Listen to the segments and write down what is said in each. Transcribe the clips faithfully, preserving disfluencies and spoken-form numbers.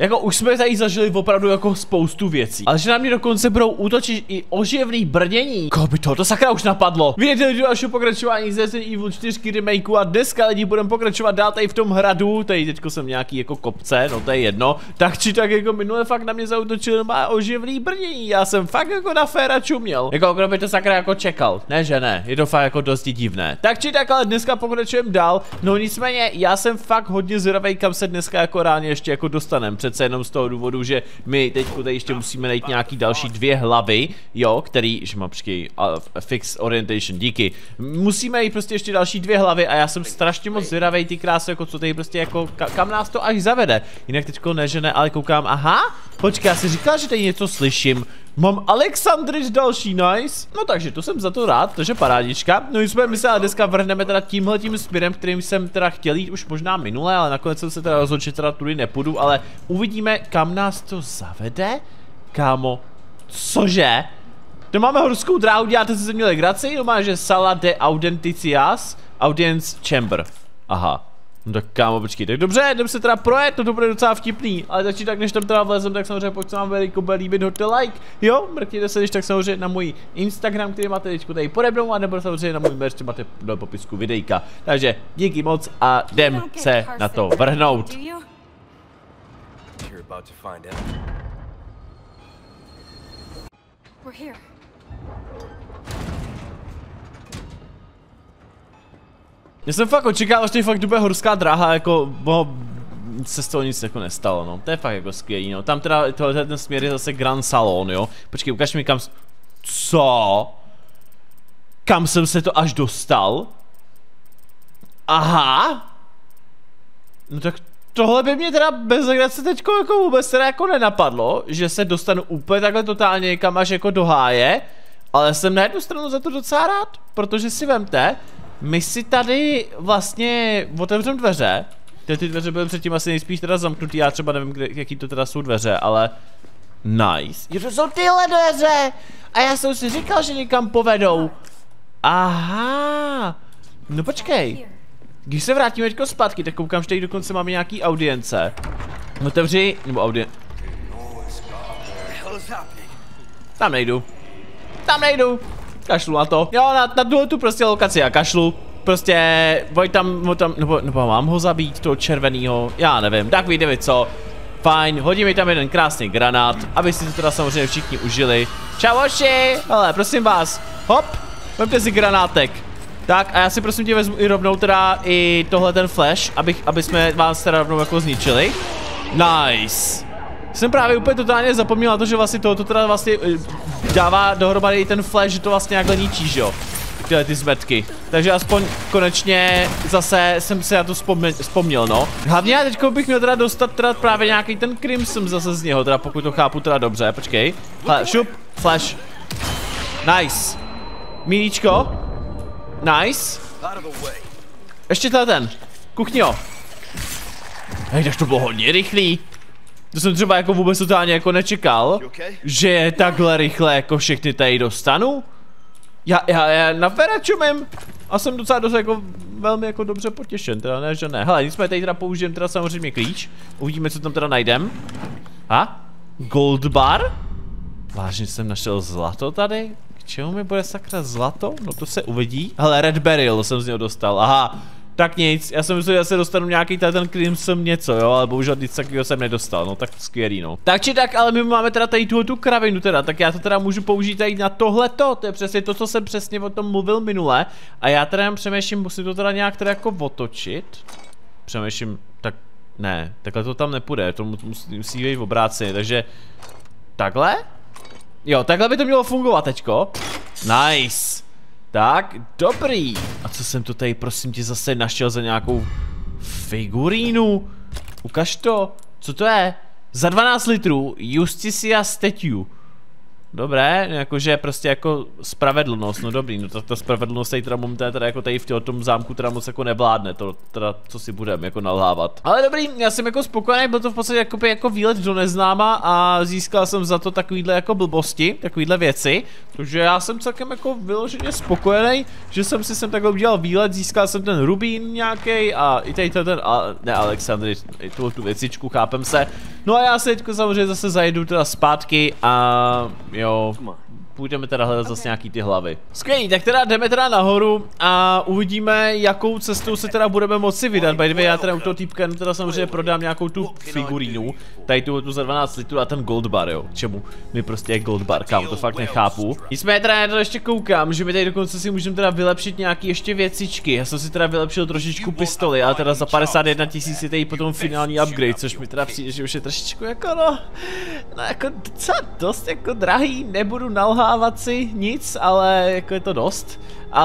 Jako už jsme tady zažili opravdu jako spoustu věcí. Ale že na mě dokonce budou útočit i oživný brnění. Koho by to, to sakra už napadlo. Vidíte další pokračování z Resident Evil čtyři remakeu a dneska lidi budeme pokračovat dál tady v tom hradu. Tady teďko jsem nějaký jako kopce, no to je jedno. Tak či tak jako minule fakt na mě zautočil má oživný brnění. Já jsem fakt jako na féra čuměl. Jako kdo by to sakra jako čekal. Ne, že ne, je to fakt jako dosti divné. Tak či tak, ale dneska pokračujeme dál. No nicméně, já jsem fakt hodně zvědavý, kam se dneska jako reálně ještě jako dostaneme. Přece jenom z toho důvodu, že my teď tady ještě musíme najít nějaký další dvě hlavy, jo, který, že mám počkej, uh, fix orientation, díky. Musíme jít prostě ještě další dvě hlavy a já jsem strašně moc zvědavý, ty krásy, jako co tady prostě jako, ka kam nás to až zavede. Jinak teďko ne, že ne, ale koukám, aha, počkej, já si říkal, že tady něco slyším. Mám Alexandrič další, nice. No takže to jsem za to rád, takže parádička. No jsme my se ale dneska vrhneme teda tímhletím směrem, kterým jsem teda chtěl jít už možná minule, ale nakonec jsem se teda rozhodl, že teda tudy nepůjdu, ale uvidíme, kam nás to zavede. Kámo, cože? To máme horskou dráhu, děláte si se měli legraci, no má, že Sala de Audenticias, Audience Chamber. Aha. No tak kámo, počkej, tak dobře, jdem se teda projet, no to bude docela vtipný, ale tak či tak, než tam teda vlezem, tak samozřejmě pokud se vám veliko bude líbit, hoďte like, jo, mrkněte se, když tak samozřejmě na můj Instagram, který máte teďko tady pode mnou, a nebo samozřejmě na můj merch, který máte do popisku videjka. Takže díky moc a jdem se na to vrhnout. Já jsem fakt očekával, že to fakt bude horská dráha, jako bo, se z toho nic jako nestalo, no. To je fakt jako skvělý, no. Tam teda tohle ten směr je zase Grand Salon, jo. Počkej, ukaž mi kam... Co? Kam jsem se to až dostal? Aha! No tak tohle by mě teda bez legrace teďko jako vůbec teda jako nenapadlo, že se dostanu úplně takhle totálně někam až jako do háje, ale jsem na jednu stranu za to docela rád, protože si vemte, my si tady vlastně otevřeme dveře. Ty, ty dveře byly předtím asi nejspíš teda zamknutý, já třeba nevím, kde, jaký to teda jsou dveře, ale... Nice. Jo, to jsou tyhle dveře! A já jsem si říkal, že někam povedou. Aha. No počkej. Když se vrátíme teďko zpátky, tak koukám, že tady dokonce máme nějaký audience. Otevři, nebo audien... Tam nejdu. Tam nejdu. Kašlu na to. Jo, na, na tuhle tu prostě lokaci já kašlu. Prostě, boj tam, tam nebo, nebo mám ho zabít, toho červenýho, já nevím, tak víte vy co. Fajn, hodí mi tam jeden krásný granát, aby si to teda samozřejmě všichni užili. Čauši, hele, prosím vás, hop, vemte si granátek. Tak a já si prosím tě vezmu i rovnou teda i tohle ten flash, abych, aby jsme vás teda rovnou jako zničili. Nice. Jsem právě úplně totálně zapomněl na to, že vlastně tohoto teda vlastně dává dohromady ten flash, že to vlastně jakhle ničí, jo. Tyhle ty zmetky. Takže aspoň konečně zase jsem se na to vzpomněl, vzpomněl, no. Hlavně já teďko bych měl teda dostat teda právě nějaký ten crimson zase z něho, teda pokud to chápu teda dobře, počkej. Hele, šup, flash. Nice. Míníčko. Nice. Ještě teda ten. Kuchňo. Hej, tak to bylo hodně rychlý. To jsem třeba jako vůbec totálně jako nečekal, že je takhle rychle jako všechny tady dostanu. Já, já, já na féra čumím a jsem docela dost jako velmi jako dobře potěšen, teda ne, že ne. Hele, nicméně tady teda použijeme teda samozřejmě klíč, uvidíme, co tam teda najdem. A? Gold bar? Vážně jsem našel zlato tady? K čemu mi bude sakra zlato? No to se uvidí. Hele, red beryl jsem z něho dostal, aha. Tak nic, já jsem myslel, že se dostanu nějaký ten crimson něco, jo, ale bohužel nic takového jsem nedostal, no tak skvělý, no. Tak či tak, ale my máme teda tady tuhle tu kravinu teda, tak já to teda můžu použít tady na tohleto, to je přesně to, co jsem přesně o tom mluvil minule. A já teda jen přemýšlím, musím to teda nějak teda jako otočit. Přemýšlím, tak ne, takhle to tam nepůjde, to musí, musí být v obráceně, takže takhle? Jo, takhle by to mělo fungovat teďko. Nice. Tak, dobrý. A co jsem to tady, prosím tě, zase našel za nějakou figurínu? Ukaž to. Co to je? Za dvanáct litrů Justicia Statue. Dobré, jakože prostě jako spravedlnost, no dobrý, no ta, ta spravedlnost tady teda momentálně teda jako tady v tom zámku teda moc jako nevládne, to teda co si budem jako nalhávat. Ale dobrý, já jsem jako spokojený, byl to v podstatě jako, jako výlet do neznáma a získal jsem za to takovýhle jako blbosti, takovýhle věci, takže já jsem celkem jako vyloženě spokojený, že jsem si sem takhle udělal výlet, získal jsem ten rubín nějaký a i tady ten, a, ne Alexandry, tu, tu věcičku, chápem se. No a já se teďko samozřejmě zase zajedu teda zpátky a jo, půjdeme teda hledat zase nějaký ty hlavy. Skvělý, tak teda jdeme teda nahoru a uvidíme, jakou cestou se teda budeme moci vydat. By the way, já teda u toho týpka teda samozřejmě prodám nějakou tu figurínu, tady tu, tu za dvanáct litrů a ten gold bar, jo. Čemu mi prostě je gold bar, kámo, to fakt nechápu. Nicméně teda já teda ještě koukám, že my tady dokonce si můžeme teda vylepšit nějaký ještě věcičky. Já jsem si teda vylepšil trošičku pistoli, ale teda za padesát jedna tisíc je tady potom finální upgrade, což mi teda přijde, že už je trošičku jako no, no jako docela dost jako drahý, nebudu nalhávat si nic, ale jako je to dost,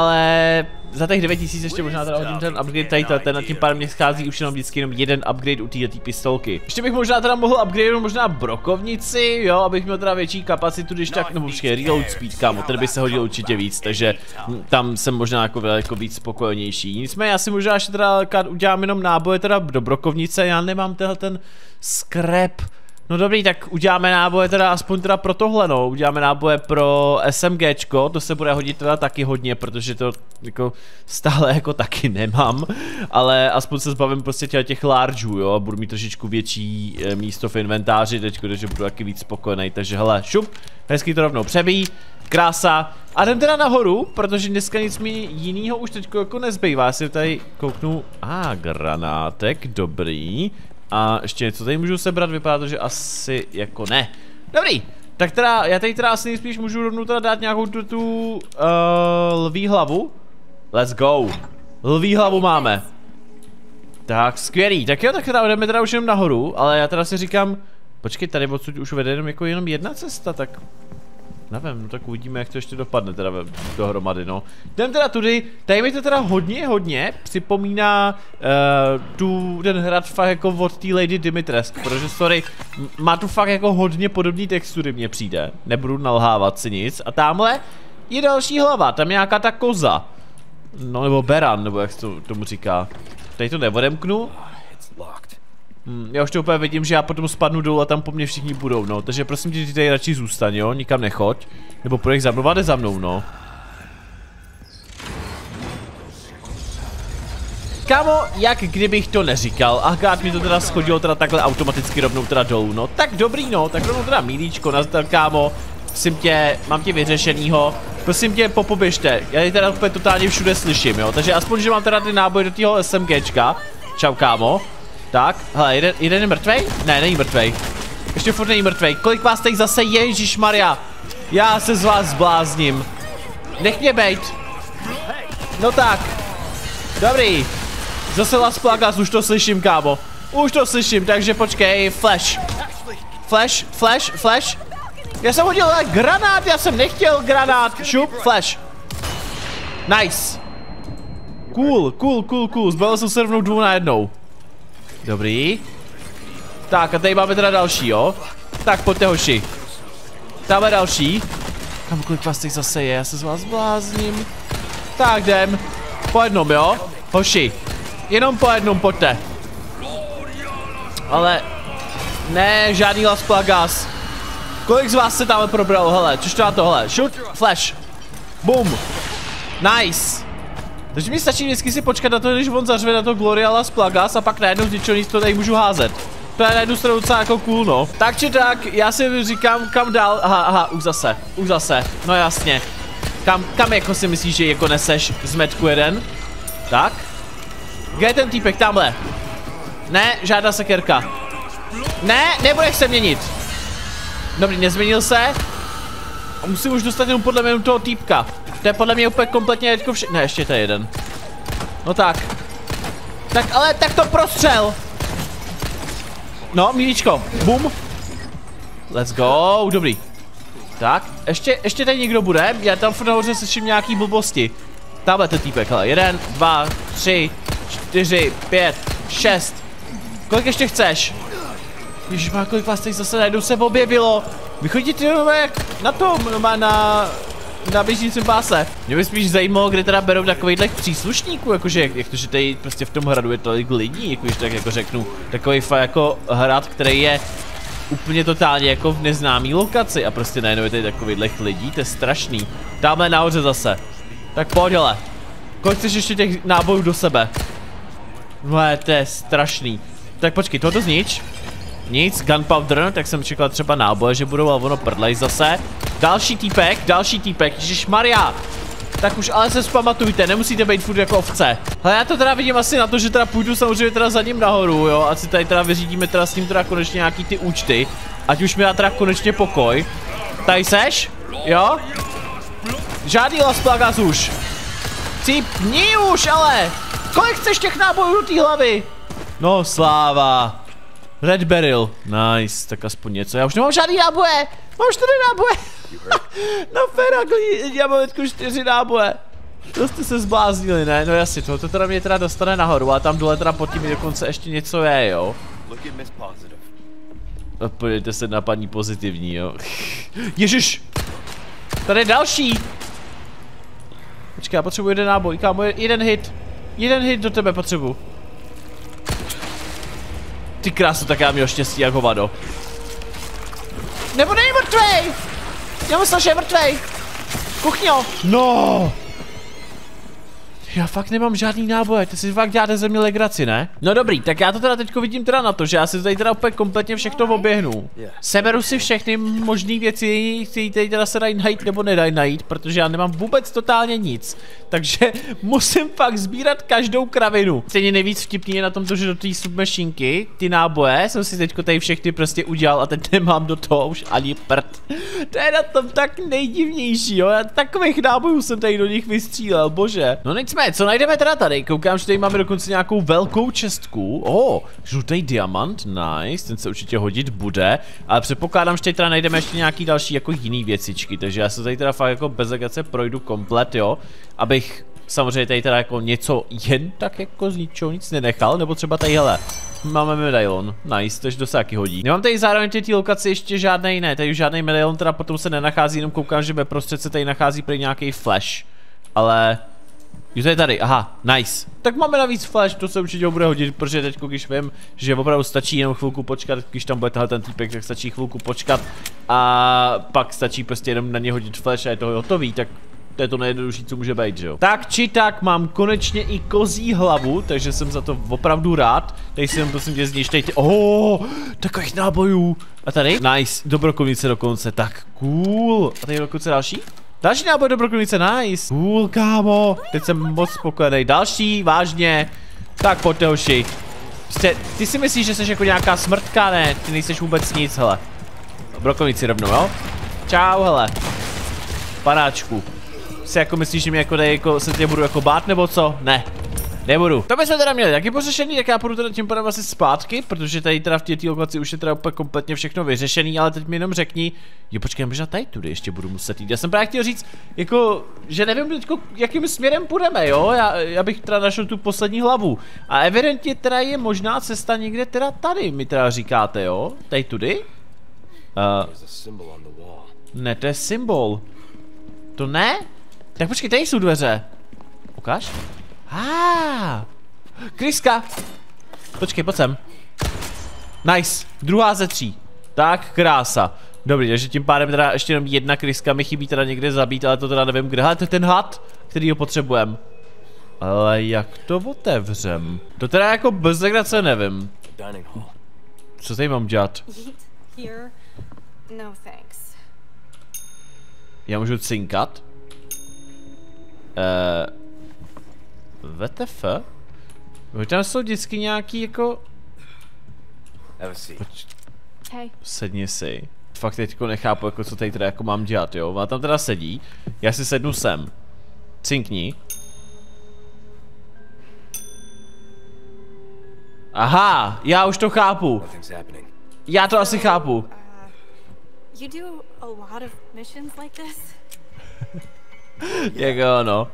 ale za těch devět tisíc ještě možná teda hodím ten upgrade tady, ten na tím pádem mě schází už jenom vždycky jenom jeden upgrade u této pistolky. Ještě bych možná teda mohl upgradeovat možná brokovnici, jo, abych měl teda větší kapacitu, když tak, nebo počkej, reload speed, kámo, ten by se hodil určitě víc, takže tam jsem možná jako daleko víc spokojenější. Nicméně já si možná ještě teda udělám jenom náboje teda do brokovnice, já nemám tenhle ten scrap. No dobrý, tak uděláme náboje teda aspoň teda pro tohle, no, uděláme náboje pro SMGčko, to se bude hodit teda taky hodně, protože to jako stále jako taky nemám, ale aspoň se zbavím prostě těch, těch largeů, jo, a budu mít trošičku větší e, místo v inventáři teďko, takže budu taky víc spokojený, takže hele, šup, hezky to rovnou přebíjí, krása, a jdem teda nahoru, protože dneska nic mi jinýho už teďko jako nezbývá, já si tady kouknu, a ah, granátek, dobrý. A ještě něco tady můžu sebrat, vypadá to, že asi jako ne. Dobrý, tak teda, já tady teda asi nejspíš můžu rovnou teda dát nějakou tu, tu uh, lví hlavu. Let's go. Lví hlavu máme. Tak, skvělý, tak jo, tak teda jdeme teda už jenom nahoru, ale já teda si říkám, počkej, tady odsud už vede jenom jako jenom jedna cesta, tak nevím, no tak uvidíme, jak to ještě dopadne teda dohromady, no. Jdem teda tudy, tady mi to teda hodně, hodně připomíná uh, tu, ten hrad fakt jako od té Lady Dimitrescu, protože sorry, má tu fakt jako hodně podobný textury, mně přijde, nebudu nalhávat si nic. A tamhle je další hlava, tam je nějaká ta koza, no nebo beran, nebo jak se to tomu říká. Tady to neodemknu. Hmm, já už to úplně vidím, že já potom spadnu dolů a tam po mně všichni budou, no. Takže prosím tě, ty tady radši zůstaň, jo, nikam nechoď. Nebo půjdeš za mnou a jde za mnou, no. Kámo, jak kdybych to neříkal, akorát mi to teda schodilo teda takhle automaticky rovnou teda dolů, no. Tak dobrý, no, tak rovnou teda milíčko, nazdar, kámo. Prosím tě, mám tě vyřešenýho. Prosím tě, popoběžte, já je teda úplně totálně všude slyším, jo. Takže aspoň, že mám teda ty náboje do tého SMGčka. Čau, kámo. Tak, hele, jeden, jeden je mrtvej? Ne, není mrtvej. Ještě furt není mrtvej. Kolik vás teď zase je, Ježišmarja? Já se z vás zblázním. Nech mě bejt. No tak. Dobrý. Zase Las Plagas, už to slyším, kámo. Už to slyším, takže počkej, flash. Flash, flash, flash. Já jsem hodil granát, já jsem nechtěl granát. Šup, flash. Nice. Cool, cool, cool, cool. Zbavil jsem se rovnou dvou na jednou. Dobrý. Tak a tady máme teda další, jo. Tak pojďte, hoši. Dáme další. Kam kolik vás teď zase je, já se z vás blázním. Tak jdem. Po jednom, jo. Hoši. Jenom po jednom, pojďte. Ale ne, žádný Las Plagas. Kolik z vás se tam probralo, hele, což to na to, hele. Shoot, flash. Boom. Nice. Takže mi stačí vždycky si počkat na to, když on zařve na to Gloria Las Plagas a pak najednou z ničeho nic to tady můžu házet. To je na jednu stranu docela jako cool, no. Tak či tak, já si říkám kam dál, aha, aha, už zase, už zase, no jasně. Kam, kam jako si myslíš, že jako neseš z metku jeden? Tak. Kde je ten týpek, tamhle? Ne, žádná sekerka. Ne, nebudeš se měnit. Dobrý, nezměnil se. A musím už dostat jenom podle mě jenom toho týpka. To je podle mě úplně kompletně jako vše... Ne, ještě to je jeden. No tak. Tak ale, tak to prostřel. No, milíčko. Bum. Let's go, dobrý. Tak, ještě, ještě tady někdo bude. Já tam furt nahoře slyším nějaký blbosti. Tamhle ten týpek, hele. Jeden, dva, tři, čtyři, pět, šest. Kolik ještě chceš? Ježišmá, kolik vás teď zase najednou se objevilo. Vy chodíte jenom jak na tom, na, na, na běžícím páse. Mě by spíš zajímalo, kde teda berou takovýchhle příslušníků, jakože, jak, jak to, že tady prostě v tom hradu je tolik lidí, jakože tak jako řeknu, takový fakt jako hrad, který je úplně totálně jako v neznámý lokaci a prostě najednou je tady takovýchhle lidí, to je strašný. Tamhle nahoře zase. Tak pojď hele. Kolik chceš ještě těch nábojů do sebe? No to je strašný. Tak počkej, tohoto znič. Nic, gunpowder, tak jsem čekal třeba náboje, že budou, ale ono prdlej zase. Další týpek, další týpek, ježišmarja. Tak už ale se zpamatujte, nemusíte být furt jako ovce. Ale já to teda vidím asi na to, že teda půjdu samozřejmě teda za ním nahoru, jo. Ať si tady teda vyřídíme teda s ním teda konečně nějaký ty účty. Ať už mi dá teda konečně pokoj. Tady seš? Jo? Žádný Las Plagas už. Cípni už, ale! Kolik chceš těch nábojů do té hlavy? No, sláva. Red Beryl, nice, tak aspoň něco. Já už nemám žádný náboje. Mám čtyři náboje. No Feragli, já mám teďko čtyři náboje. To jste se zbláznili, ne? No jasně, tohoto teda mě teda dostane nahoru a tam dole teda pod tím dokonce ještě něco je, jo. Podívejte se na paní pozitivní, jo. Ježiš! Tady je další! Počkej, já potřebuji jeden náboj, kámo, jeden hit. Jeden hit do tebe potřebuji. Ty krásu, tak já měl štěstí jak hovado. Nebo není mrtvej! Já myslel, že je mrtvej! Kuchňo! No! Já fakt nemám žádný náboje, ty si fakt děláte ze mě legraci, ne? No dobrý, tak já to teda teďko vidím teda na to, že já si tady teda úplně kompletně všechno oběhnu. Seberu si všechny možné věci, které tady teda se dají najít nebo nedají najít, protože já nemám vůbec totálně nic. Takže musím fakt sbírat každou kravinu. Stejně nejvíc vtipný je na tom, že do té submašinky, ty náboje, jsem si teďko tady všechny prostě udělal a teď nemám do toho už ani prd. To je na tom tak nejdivnější, jo? Já takových nábojů jsem tady do nich vystřílel, bože. No nicméně, co najdeme teda tady? Koukám, že tady máme dokonce nějakou velkou čestku. Oh, žlutý diamant, nice, ten se určitě hodit bude. Ale předpokládám, že tady teda najdeme ještě nějaký další jako jiný věcičky, takže já se tady teda fakt jako bez legace projdu komplet, jo. Abych samozřejmě tady teda jako něco jen tak jako z ničeho nic nenechal, nebo třeba tady hele. Máme medailon, nice, tož to se taky hodí. Nemám tady zároveň ty lokaci ještě žádnej, ne, tady už žádný medailon teda potom se nenachází, jenom koukám, že ve prostřed se tady nachází prý nějaký flash. Ale... Jo, to je tady, aha, nice. Tak máme navíc flash, to se určitě bude hodit, protože teď, když vím, že opravdu stačí jenom chvilku počkat, když tam bude tahle ten týpek, tak stačí chvilku počkat a pak stačí prostě jenom na ně hodit flash a je to hotový, tak to je to nejjednodušší, co může být, že jo. Tak či tak, mám konečně i kozí hlavu, takže jsem za to opravdu rád. Tady si jenom prosím tě znič, tady ty, oh, takových nábojů. A tady, nice, dobrokovnice dokonce, tak cool. A tady dokonce další? Další náboj dobrokovnice, nice. Cool, kámo, teď jsem moc spokojený. Další, vážně. Tak pojďte, hoši. Prostě, ty si myslíš, že jsi jako nějaká smrtka, ne? Ty nejseš vůbec nic, hele. Dobrokovnici rovnou, jo? Čau, hele. Panáčku. Si jako myslíš, že mě jako tady jako se tě budu jako bát, nebo co? Ne. Nebudu. To bychom teda měli taky pořešený, tak já půjdu teda tím pádem asi zpátky, protože tady teda v té lokaci už je teda úplně kompletně všechno vyřešený, ale teď mi jenom řekni, jo počkej, možná tady tudy ještě budu muset jít. Já jsem právě chtěl říct, jako, že nevím teďko, jakým směrem půjdeme, jo, já, já bych teda našel tu poslední hlavu. A evidentně teda je možná cesta někde teda tady, mi teda říkáte, jo, tady tudy? Uh, ne, to je symbol. To ne? Tak počkej, tady jsou dveře. Ukáž? Ah, kryska. Počkej, pojď sem. Nice, druhá ze tří. Tak, krása. Dobrý, takže tím pádem teda ještě jenom jedna kryska mi chybí teda někde zabít, ale to teda nevím kde. Ale to je ten had, který ho potřebujeme. Ale jak to otevřem? To teda jako bez legrace nevím. Co tady mám dělat? Já můžu cinkat? Eh... W T F? Tam jsou vždycky nějaký jako... Poč... Sedni si. Fakt teďko nechápu, jako co tady teda jako mám dělat, jo? Ona tam teda sedí. Já si sednu sem. Cinkni. Aha, já už to chápu. Já to asi chápu. Jak ono.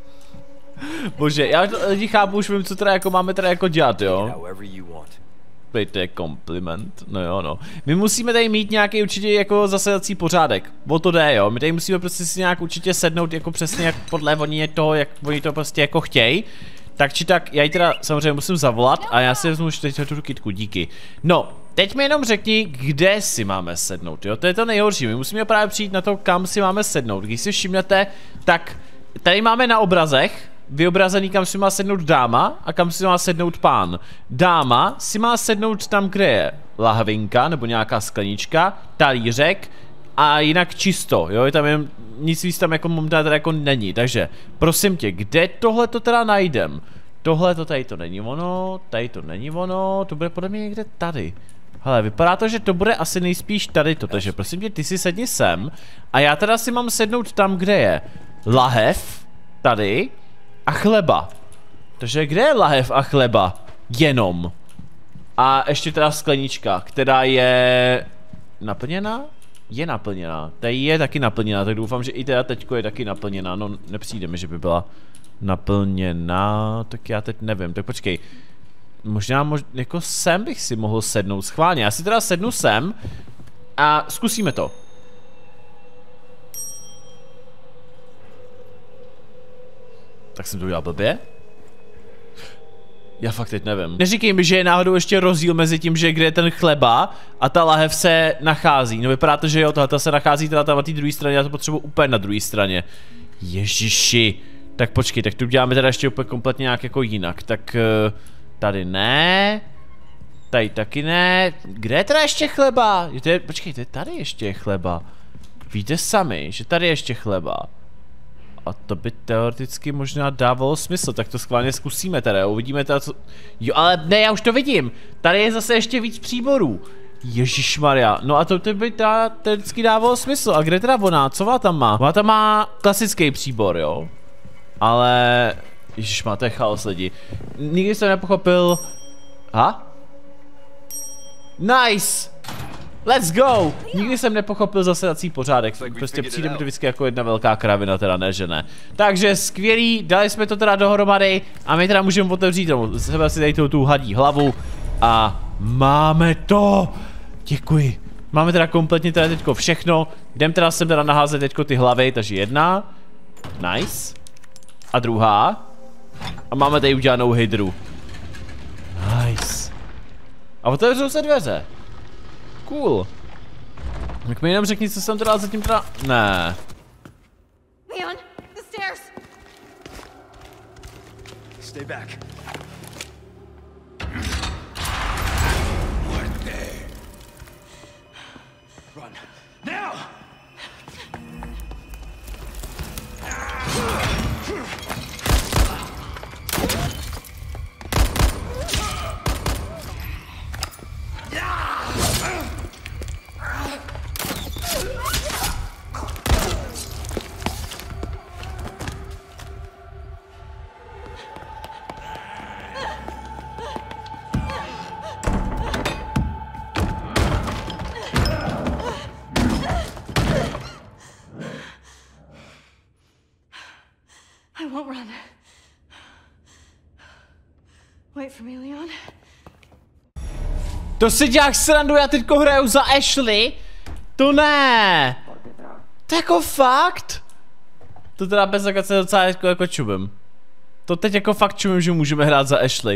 Bože, já to lidi chápu, už vím, co teda jako máme teda jako dělat, jo? Prý to je kompliment, no jo no. My musíme tady mít nějaký určitě jako zasedací pořádek, o to jde jo, my tady musíme prostě si nějak určitě sednout jako přesně jak podle oni toho, jak oni to prostě jako chtějí. Tak či tak, já ji teda samozřejmě musím zavolat a já si vezmu už teď tu kytku, díky. No, teď mi jenom řekni, kde si máme sednout, jo, to je to nejhorší, my musíme právě přijít na to, kam si máme sednout. Když si všimnete, tak tady máme na obrazech vyobrazený, kam si má sednout dáma a kam si má sednout pán. Dáma si má sednout tam, kde je lahvinka nebo nějaká sklenička, talířek a jinak čisto, jo, je tam jen nic víc tam jako momentálně teda jako není, takže prosím tě, kde tohle to teda najdem? Tohle to tady to není ono, tady to není ono, to bude podle mě někde tady. Hele, vypadá to, že to bude asi nejspíš tady to, takže prosím tě, ty si sedni sem a já teda si mám sednout tam, kde je lahev, tady a chleba. Takže kde je lahev a chleba? Jenom. A ještě teda sklenička, která je naplněná? Je naplněná. Tady je taky naplněná, tak doufám, že i teda teďko je taky naplněná. No, nepřijde mi, že by byla naplněná, tak já teď nevím. Tak počkej. Možná, mož, jako sem bych si mohl sednout schválně. Já si teda sednu sem a zkusíme to. Tak jsem to udělal blbě? Já fakt teď nevím. Neříkej mi, že je náhodou ještě rozdíl mezi tím, že kde je ten chleba a ta lahev se nachází. No vypadá to, že jo, tohle se nachází teda tam na té druhé straně, já to potřebuji úplně na druhé straně. Ježiši. Tak počkej, tak tu děláme teda ještě úplně kompletně nějak jako jinak. Tak tady ne. Tady taky ne. Kde je teda ještě chleba? Je to je, počkej, tady ještě je chleba. Víte sami, že tady je ještě chleba. A to by teoreticky možná dávalo smysl, tak to schválně zkusíme teda, uvidíme teda co... Jo, ale ne, já už to vidím, tady je zase ještě víc příborů. Ježišmarja, no a to, to by teda teoreticky dávalo smysl, a kde teda ona, co ona tam má? Ona tam má klasický příbor, jo? Ale... Ježišmar, to je chaos lidi. Nikdy jsem nepochopil... Ha? Nice! Let's go! Nikdy jsem nepochopil zasedací pořádek, prostě přijde mi to vždycky jako jedna velká kravina, teda ne, že ne. Takže skvělý, dali jsme to teda dohromady a my teda můžeme otevřít tomu, sebe si tady tu, tu hadí hlavu a máme to! Děkuji. Máme teda kompletně teda teďko všechno, jdem teda sem teda naházet teďko ty hlavy, takže jedna. Nice. A druhá. A máme tady udělanou hydru. Nice. A otevřou se dveře. Cool. Tak mi jenom řekni, co jsem teda zatím teda... Ne. Leon, the stairs. Stay back. Run. Now! I won't run. Wait for me, Leon. To si děláš srandu, já teďko hraju za Ashley? To ne. To jako fakt? To teda bez zakace docela jako, jako čubem. To teď jako fakt čubem, že můžeme hrát za Ashley.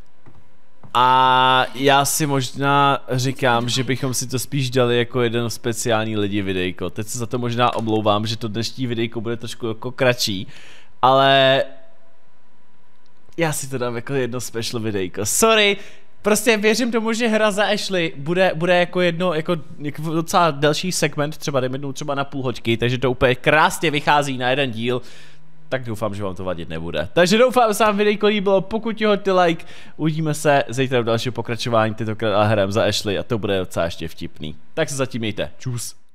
A já si možná říkám, že bychom si to spíš dali jako jeden speciální lidi videjko. Teď se za to možná omlouvám, že to dnešní videjko bude trošku jako kratší. Ale já si to dám jako jedno special videjko. Sorry, prostě věřím tomu, že hra za Ashley bude, bude jako jedno, jako, jako docela delší segment, třeba dejme třeba na půl hoďky, takže to úplně krásně vychází na jeden díl. Tak doufám, že vám to vadit nebude. Takže doufám, že se vám videjko líbilo, pokud jo, hoďte like, uvidíme se zítra v dalším pokračování, tentokrát hrajeme za Ashley a to bude docela ještě vtipný. Tak se zatím mějte, čus.